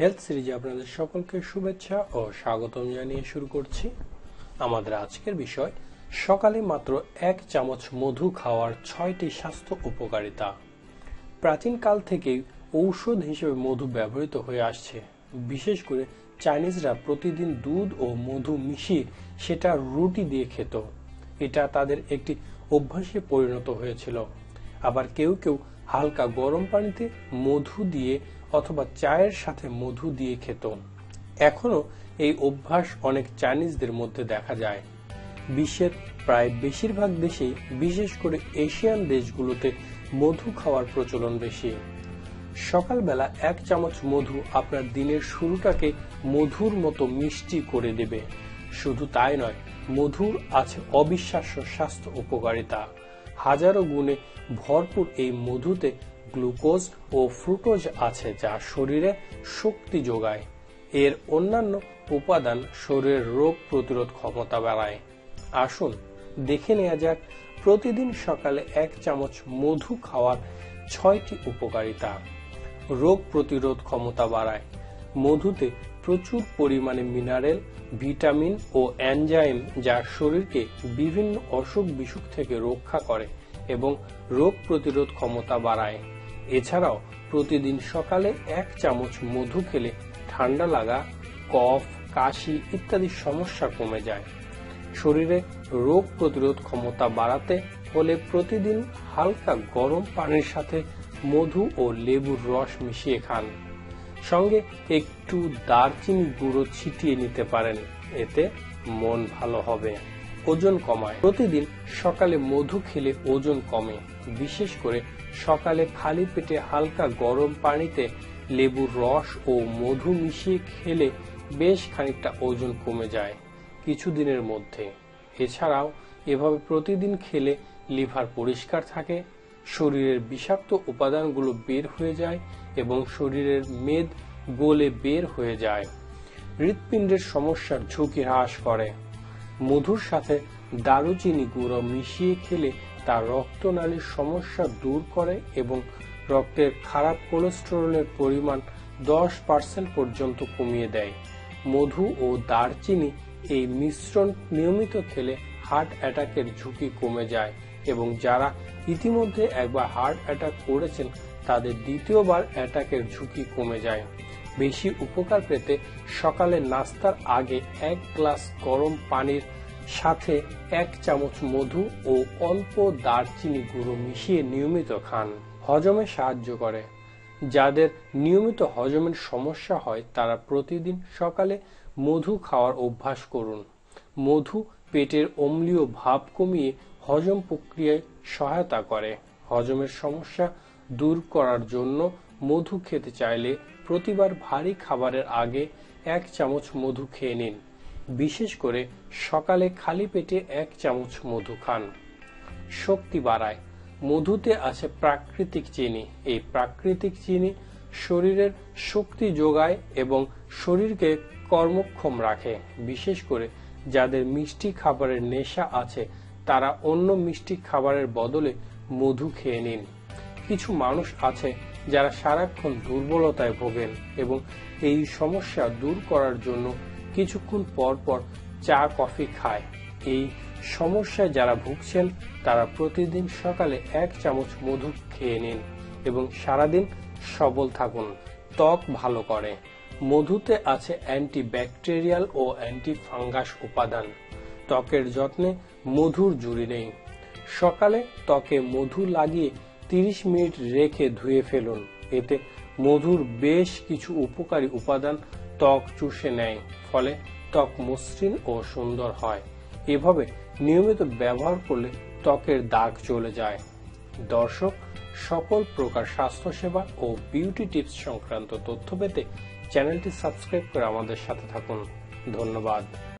Health সিরিজে আপনাদের সকলকে শুভেচ্ছা ও স্বাগতম জানিয়ে শুরু করছি। আমাদের আজকের বিষয় সকালে মাত্র 1 চামচ মধু খাওয়ার 6টি স্বাস্থ্য উপকারিতা। প্রাচীনকাল থেকেই ঔষধ হিসেবে মধু ব্যবহৃত হয়ে আসছে। বিশেষ করে চাইনিজরা প্রতিদিন দুধ ও মধু মিশিয়ে সেটা রুটি দিয়ে খেত। এটা তাদের একটি অভ্যাসে পরিণত হয়েছিল। আবার কেউ কেউ হালকা গরম পানিতে মধু দিয়ে অথবা চায়ের সাথে মধু দিয়ে খেত। এখনো এই অভ্যাস অনেক চাইনিজদের মধ্যে দেখা যায়। বিশ্বের প্রায় বেশিরভাগ দেশেই, বিশেষ করে এশিয়ান দেশগুলোতে মধু খাওয়ার প্রচলন বেশি। সকালবেলা 1 চামচ মধু আপনার দিনের শুরুটাকে মধুর মতো মিষ্টি করে দেবে। শুধু তাই নয়, মধুর আছে অবিশ্বাস্য স্বাস্থ্য উপকারিতা। হাজারো গুণে ভরপুর এই মধুতে গ্লুকোজ ও ফ্রুক্টোজ আছে, যা শরীরে শক্তি যোগায়। এর অন্যান্য উপাদান শরীরের রোগ প্রতিরোধ ক্ষমতা বাড়ায়। আসুন দেখে নেওয়া যাক প্রতিদিন সকালে 1 চামচ মধু খাওয়ার 6টি উপকারিতা। রোগ প্রতিরোধ ক্ষমতা বাড়ায়। মধুতে প্রচুর পরিমাণে মিনারেল, ভিটামিন ও এনজাইম, যা শরীরকে বিভিন্ন অসুখ বিসুখ থেকে রক্ষা করে এবং রোগ প্রতিরোধ ক্ষমতা বাড়ায়। এছাড়াও প্রতিদিন সকালে 1 চামচ মধু খেলে ঠান্ডা লাগা, কফ, কাশি ইত্যাদি সমস্যা কমে যায়। শরীরে রোগ প্রতিরোধ ক্ষমতা বাড়াতে হলে প্রতিদিন হালকা গরম পানির সাথে মধু ও লেবুর রস মিশিয়ে খান। সঙ্গে একটু দারচিনি গুঁড়ো ছিটিয়ে নিতে পারেন, এতে মন ভালো হবে। ওজন কমায়। প্রতিদিন সকালে মধু খেলে ওজন কমে। বিশেষ করে সকালে খালি পেটে হালকা গরম পানিতে লেবুর রস ও মধু মিশিয়ে খেলে বেশ খানিকটা ওজন কমে যায় কিছুদিনের মধ্যে। এছাড়াও এভাবে প্রতিদিন খেলে লিভার পরিষ্কার থাকে, শরীরের বিষাক্ত উপাদানগুলো বের হয়ে যায় এবং শরীরের মেদ গলে বের হয়ে যায়। হৃৎপিণ্ডের সমস্যার ঝুঁকি হ্রাস করে। মধুর সাথে দারুচিনি গুঁড়ো মিশিয়ে খেলে তা রক্তনালীর সমস্যা দূর করে এবং রক্তের খারাপ কোলেস্টেরলের পরিমাণ 10% পর্যন্ত কমিয়ে দেয়। মধু ও দারচিনি এই মিশ্রণ নিয়মিত খেলে হার্ট অ্যাটাকের ঝুঁকি কমে যায় এবং যারা ইতিমধ্যে একবার হার্ট অ্যাটাক করেছেন তাদের দ্বিতীয়বার অ্যাটাকের ঝুঁকি কমে যায়। বেশি উপকার পেতে সকালে নাস্তার আগে 1 গ্লাস গরম পানির সাথে 1 চামচ মধু ও অল্প দারচিনি গুঁড়ো মিশিয়ে নিয়মিত খান। হজমে সাহায্য করে। যাদের নিয়মিত হজমের সমস্যা হয় তারা প্রতিদিন সকালে মধু খাওয়ার অভ্যাস করুন। মধু পেটের অম্লীয় ভাব কমিয়ে হজম প্রক্রিয়ায় সহায়তা করে। হজমের সমস্যা দূর করার জন্য মধু খেতে চাইলে প্রতিবার ভারী খাবারের আগে 1 চামচ মধু খেয়ে নিন। বিশেষ করে সকালে খালি পেটে 1 চামচ মধু খান। শক্তি বাড়ায়। মধুতে আছে প্রাকৃতিক চিনি। এই প্রাকৃতিক চিনি শরীরের শক্তি যোগায় এবং শরীরকে কর্মক্ষম রাখে। বিশেষ করে যাদের মিষ্টি খাবারের নেশা আছে তারা অন্য মিষ্টি খাবারের বদলে মধু খেয়ে নিন। কিছু মানুষ আছে যারা সারাক্ষণ দুর্বলতায় ভোগেন এবং এই সমস্যা দূর করার জন্য কিছুক্ষণ পর পর চা কফি খায়। এই সমস্যায় যারা ভুগছেন তারা প্রতিদিন সকালে 1 চামচ মধু খেয়ে নিন এবং সারাদিন সবল থাকুন। ত্বক ভালো করে। মধুতে আছে অ্যান্টিব্যাকটেরিয়াল ও অ্যান্টিফাঙ্গাস উপাদান। ত্বকের যত্নে মধুর জুড়ি নেই। সকালে ত্বকে মধু লাগিয়ে 30 মিনিট রেখে ধুয়ে ফেলুন। এতে মধুর বেশ কিছু উপকারী উপাদান ত্বক চুষে নেয়, ফলে ত্বক মসৃণ ও সুন্দর হয়। এভাবে নিয়মিত ব্যবহার করলে ত্বকের দাগ চলে যায়। দর্শক, সকল প্রকার স্বাস্থ্যসেবা ও বিউটি টিপস সংক্রান্ত তথ্য পেতে চ্যানেলটি সাবস্ক্রাইব করে আমাদের সাথে থাকুন। ধন্যবাদ।